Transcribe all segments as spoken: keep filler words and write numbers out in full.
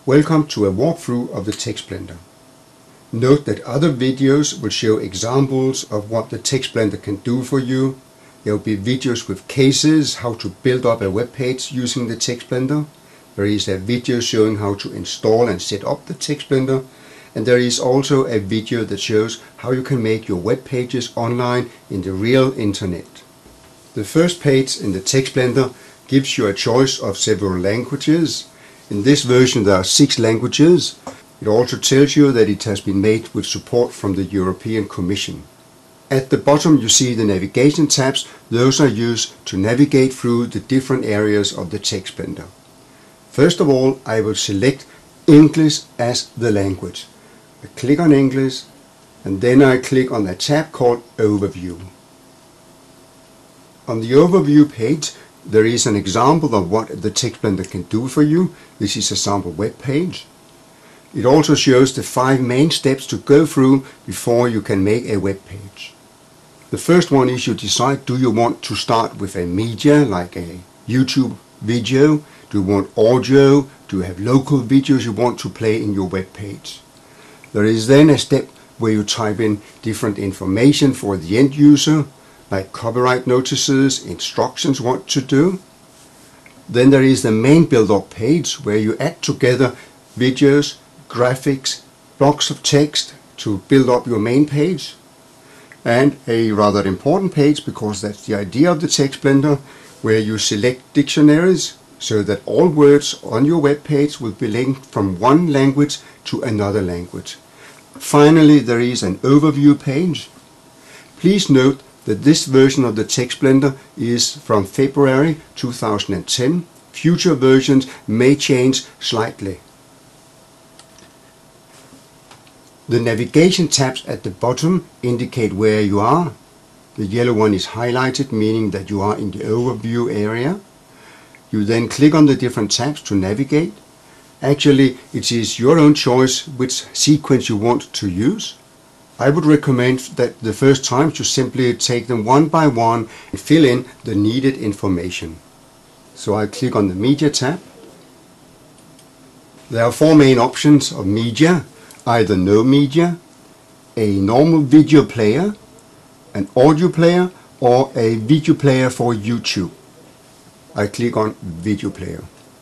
Welcome to a walkthrough of the TextBlender. Note that other videos will show examples of what the TextBlender can do for you. There will be videos with cases, how to build up a web page using the TextBlender. There is a video showing how to install and set up the TextBlender. And there is also a video that shows how you can make your web pages online in the real internet. The first page in the TextBlender gives you a choice of several languages. In this version there are six languages. It also tells you that it has been made with support from the European Commission. At the bottom you see the navigation tabs. Those are used to navigate through the different areas of the TextBlender. First of all, I will select English as the language. I click on English and then I click on a tab called Overview. On the Overview page there is an example of what the TextBlender can do for you. This is a sample web page. It also shows the five main steps to go through before you can make a web page. The first one is you decide, do you want to start with a media like a YouTube video? Do you want audio? Do you have local videos you want to play in your web page? There is then a step where you type in different information for the end user, like copyright notices, instructions what to do. Then there is the main build-up page where you add together videos, graphics, blocks of text to build up your main page. And a rather important page, because that's the idea of the TextBlender, where you select dictionaries so that all words on your web page will be linked from one language to another language. Finally, there is an overview page. Please note that this version of the TextBlender is from February two thousand ten. Future versions may change slightly. The navigation tabs at the bottom indicate where you are. The yellow one is highlighted, meaning that you are in the overview area. You then click on the different tabs to navigate. Actually, it is your own choice which sequence you want to use. I would recommend that the first time you simply take them one by one and fill in the needed information. So I click on the Media tab. There are four main options of media: either no media, a normal video player, an audio player, or a video player for YouTube. I click on Video Player.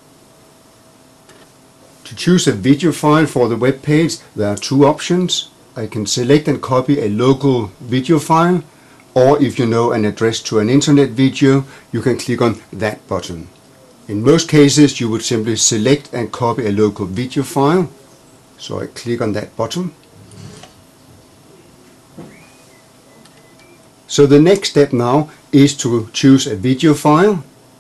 To choose a video file for the web page, there are two options. I can select and copy a local video file, or if you know an address to an internet video, you can click on that button. In most cases you would simply select and copy a local video file, so I click on that button. So the next step now is to choose a video file.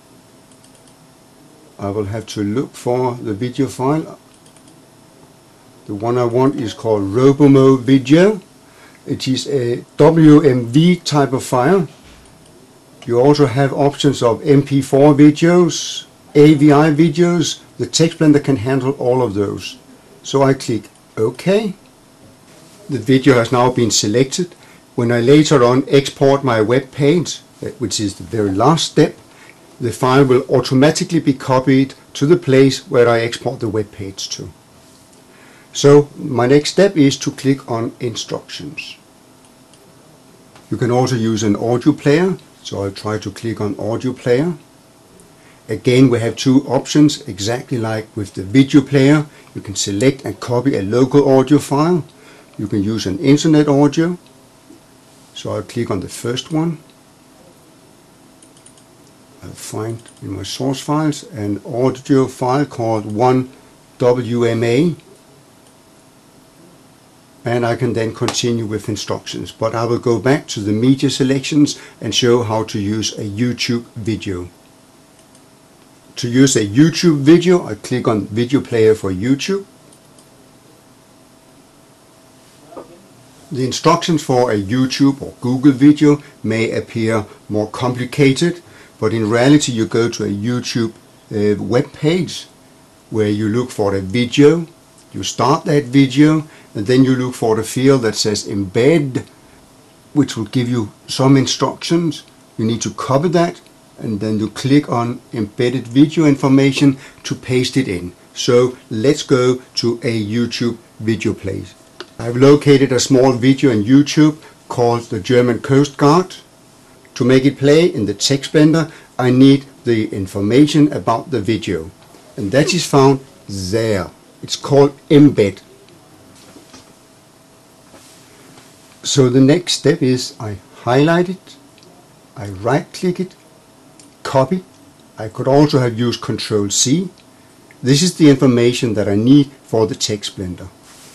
I will have to look for the video file. The one I want is called Robomo Video. It is a W M V type of file. You also have options of M P four videos, A V I videos. The TextBlender can handle all of those. So I click OK. The video has now been selected. When I later on export my web page, which is the very last step, the file will automatically be copied to the place where I export the web page to. So my next step is to click on Instructions. You can also use an audio player, so I'll try to click on Audio Player. Again, we have two options, exactly like with the video player. You can select and copy a local audio file. You can use an internet audio. So I'll click on the first one. I'll find in my source files an audio file called one W M A. And I can then continue with instructions, but I will go back to the media selections and show how to use a YouTube video. To use a YouTube video, I click on Video Player for YouTube. The instructions for a YouTube or Google video may appear more complicated, but in reality you go to a YouTube uh, web page where you look for a video. You start that video and then you look for the field that says embed, which will give you some instructions. You need to copy that and then you click on embedded video information to paste it in. So let's go to a YouTube video place. I've located a small video on YouTube called the German Coast Guard. To make it play in the text blender, I need the information about the video, and that is found there. It's called embed. So the next step is I highlight it, I right click it, copy. I could also have used control C. This is the information that I need for the text blender.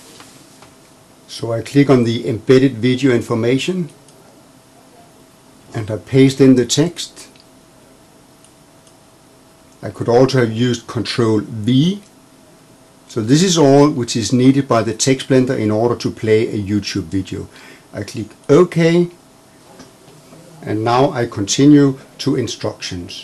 So I click on the embedded video information and I paste in the text. I could also have used control V. So this is all which is needed by the text blender in order to play a YouTube video. I click OK, and now I continue to instructions.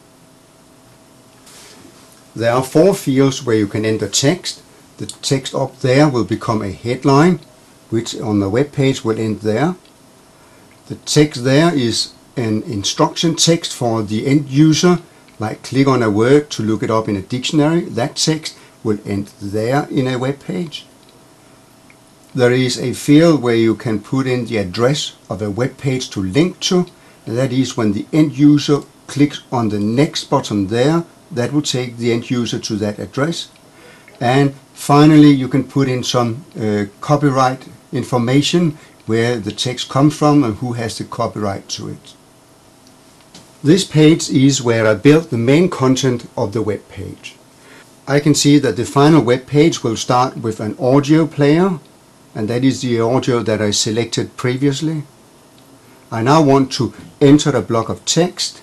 There are four fields where you can enter text. The text up there will become a headline, which on the web page will end there. The text there is an instruction text for the end user, like click on a word to look it up in a dictionary. That text will end there in a web page. There is a field where you can put in the address of a web page to link to, and that is when the end user clicks on the next button there, that will take the end user to that address. And finally, you can put in some uh, copyright information, where the text comes from and who has the copyright to it. This page is where I built the main content of the web page. I can see that the final web page will start with an audio player, and that is the audio that I selected previously. I now want to enter a block of text.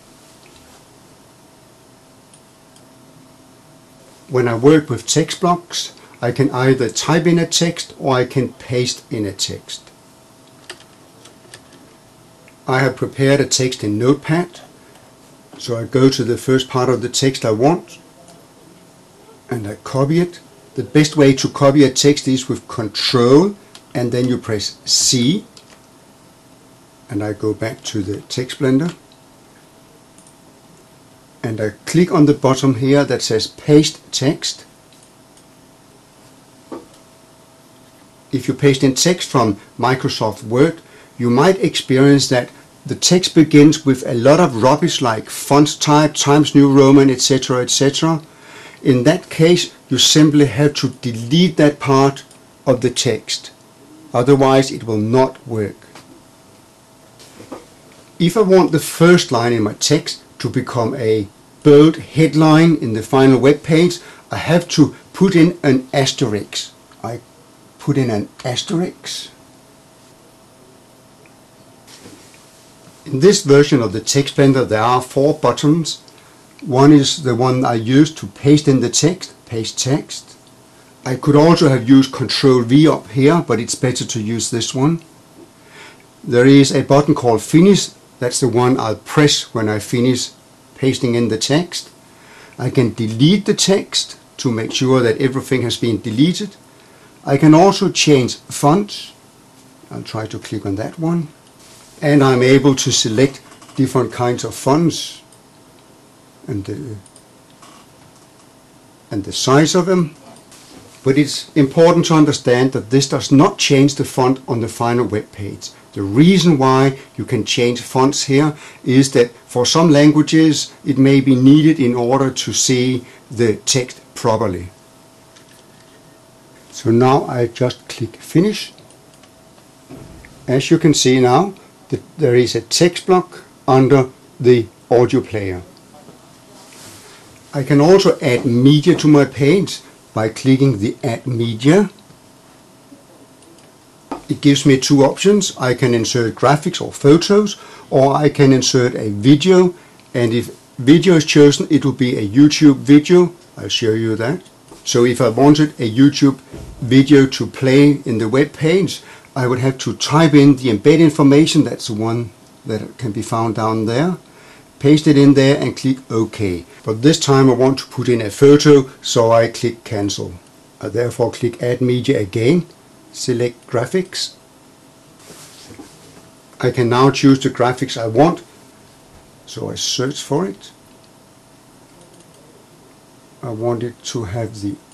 When I work with text blocks, I can either type in a text or I can paste in a text. I have prepared a text in Notepad, so I go to the first part of the text I want and I copy it. The best way to copy a text is with Control and then you press C, and I go back to the text blender and I click on the bottom here that says Paste Text. If you paste in text from Microsoft Word, you might experience that the text begins with a lot of rubbish like font type, Times New Roman, et cetera, et cetera. In that case, you simply have to delete that part of the text. Otherwise, it will not work. If I want the first line in my text to become a bold headline in the final web page, I have to put in an asterisk. I put in an asterisk. In this version of the text blender there are four buttons. One is the one I used to paste in the text, paste text. I could also have used Control V up here, but it's better to use this one. There is a button called Finish. That's the one I'll press when I finish pasting in the text. I can delete the text to make sure that everything has been deleted. I can also change font. I'll try to click on that one. And I'm able to select different kinds of fonts and the, and the size of them. But it's important to understand that this does not change the font on the final web page. The reason why you can change fonts here is that for some languages it may be needed in order to see the text properly. So now I just click Finish. As you can see now, that there is a text block under the audio player. I can also add media to my page by clicking the Add Media. It gives me two options. I can insert graphics or photos, or I can insert a video, and if video is chosen it will be a YouTube video. I'll show you that. So if I wanted a YouTube video to play in the web page, I would have to type in the embed information, that's the one that can be found down there, paste it in there and click OK. But this time I want to put in a photo, so I click Cancel. I therefore click Add Media again, select Graphics. I can now choose the graphics I want, so I search for it. I want it to have the